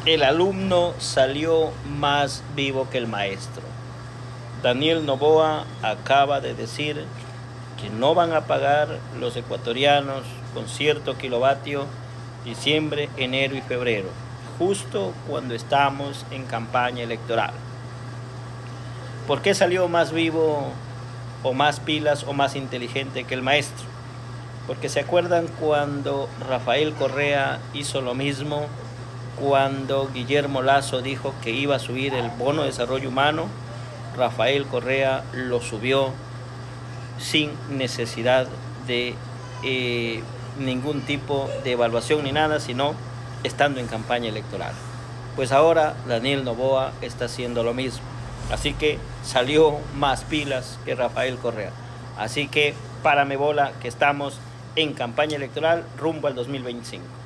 El alumno salió más vivo que el maestro. Daniel Noboa acaba de decir que no van a pagar los ecuatorianos con cierto kilovatio diciembre, enero y febrero, justo cuando estamos en campaña electoral. ¿Por qué salió más vivo o más pilas o más inteligente que el maestro? Porque se acuerdan cuando Rafael Correa hizo lo mismo, cuando Guillermo Lasso dijo que iba a subir el bono de desarrollo humano. Rafael Correa lo subió sin necesidad de ningún tipo de evaluación ni nada, sino estando en campaña electoral. Pues ahora Daniel Noboa está haciendo lo mismo. Así que salió más pilas que Rafael Correa. Así que párame bola que estamos en campaña electoral rumbo al 2025.